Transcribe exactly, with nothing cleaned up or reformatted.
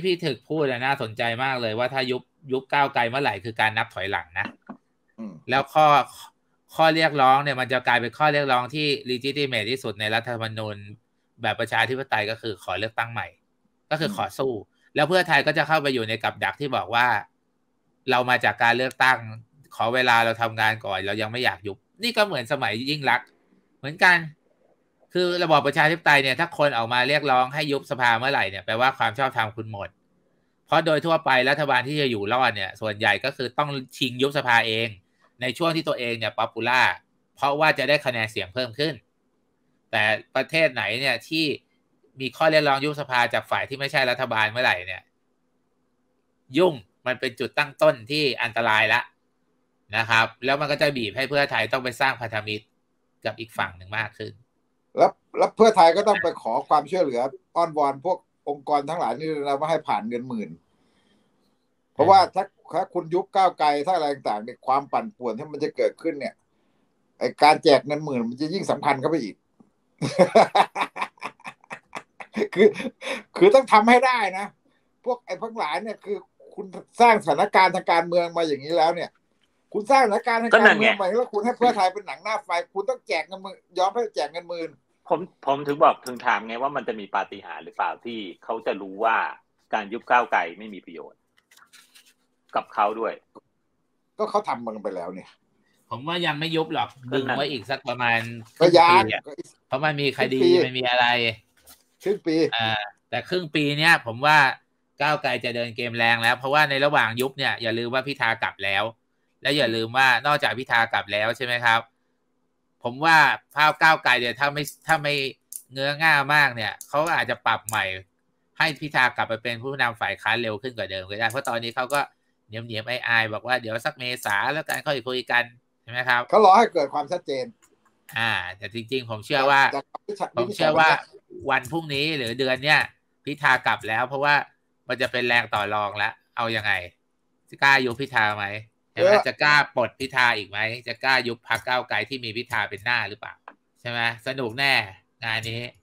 พี่ถึกพูดน่าสนใจมากเลยว่าถ้ายุบยุบก้าวไกลเมื่อไหร่คือการนับถอยหลังนะแล้วข้อข้อเรียกร้องเนี่ยมันจะกลายเป็นข้อเรียกร้องที่ legitimate ที่สุดในรัฐธรรมนูญแบบประชาธิปไตยก็คือขอเลือกตั้งใหม่ก็คือขอสู้แล้วเพื่อไทยก็จะเข้าไปอยู่ในกับดักที่บอกว่าเรามาจากการเลือกตั้งขอเวลาเราทำงานก่อนเรายังไม่อยากยุบนี่ก็เหมือนสมัยยิ่งลักษณ์เหมือนกันคือระบอบประชาธิปไตยเนี่ยถ้าคนออกมาเรียกร้องให้ยุบสภาเมื่อไหร่เนี่ยแปลว่าความชอบธรรมคุณหมดเพราะโดยทั่วไปรัฐบาลที่จะอยู่รอดเนี่ยส่วนใหญ่ก็คือต้องชิงยุบสภาเองในช่วงที่ตัวเองเนี่ยป๊อปปูล่าเพราะว่าจะได้คะแนนเสียงเพิ่มขึ้นแต่ประเทศไหนเนี่ยที่มีข้อเรียกร้องยุบสภาจากฝ่ายที่ไม่ใช่รัฐบาลเมื่อไหร่เนี่ยยุ่งมันเป็นจุดตั้งต้นที่อันตรายละนะครับแล้วมันก็จะบีบให้เพื่อไทยต้องไปสร้างพันธมิตรกับอีกฝั่งหนึ่งมากขึ้นแล้วแล้วเพื่อไทยก็ต้องไปขอความช่วยเหลืออ้อนวอนพวกองค์กรทั้งหลายนี่เราว่าให้ผ่านเงินหมื่นเพราะว่าถ้าถ้าคุณยุบก้าวไกลถ้าอะไรต่างๆเนี่ยความปั่นป่วนที่มันจะเกิดขึ้นเนี่ยไอการแจกเงินหมื่นมันจะยิ่งสำคัญเข้าไปอีก คือคือต้องทำให้ได้นะพวกไอ้ทั้งหลายเนี่ยคือคุณสร้างสถานการณ์ทางการเมืองมาอย่างนี้แล้วเนี่ยคุณสร้างสถานการณ์ทางการเมืองมาแล้วคุณให้เพื่อไทยเป็นหนังหน้าไฟคุณต้องแจกเงินมือยอมให้แจกเงินหมื่นผมผมถึงบอกถึงถามไงว่ามันจะมีปาฏิหาริย์หรือเปล่าที่เขาจะรู้ว่าการยุบก้าวไกลไม่มีประโยชน์กับเขาด้วยก็เขาทำมันไปแล้วเนี่ยผมว่ายังไม่ยุบหรอกดึงไว้อีกสักประมาณครึ่งปีเพราะมันมีคดีมันมีอะไรครึ่งปีอ่าแต่ครึ่งปีเนี้ยผมว่าก้าวไกลจะเดินเกมแรงแล้วเพราะว่าในระหว่างยุบเนี่ยอย่าลืมว่าพิธากลับแล้วและอย่าลืมว่านอกจากพิธากลับแล้วใช่ไหมครับผมว่าภาพก้าวไกลเนี่ยถ้าไม่ถ้าไม่เงื้อง่ามากเนี่ยเขาอาจจะปรับใหม่ให้พิธากลับไปเป็นผู้นำฝ่ายค้านเร็วขึ้นกว่าเดิมก็ได้เพราะตอนนี้เขาก็เหนียมเหนียมไอ้ไอบอกว่าเดี๋ยวสักเมษาแล้วกันค่อยคุยกันใช่ไหมครับเขารอให้เกิดความชัดเจนอ่าแต่จริงๆผมเชื่อว่าผมเชื่อว่าวันพรุ่งนี้หรือเดือนเนี้ยพิธากลับแล้วเพราะว่ามันจะเป็นแรงต่อรองแล้วเอายังไงจะกล้ายุบพิธาไหมใช่ไหมจะกล้าปลดพิธาอีกไหมจะกล้ายุบพรรคก้าวไกลที่มีพิธาเป็นหน้าหรือเปล่าใช่ไหมสนุกแน่งานนี้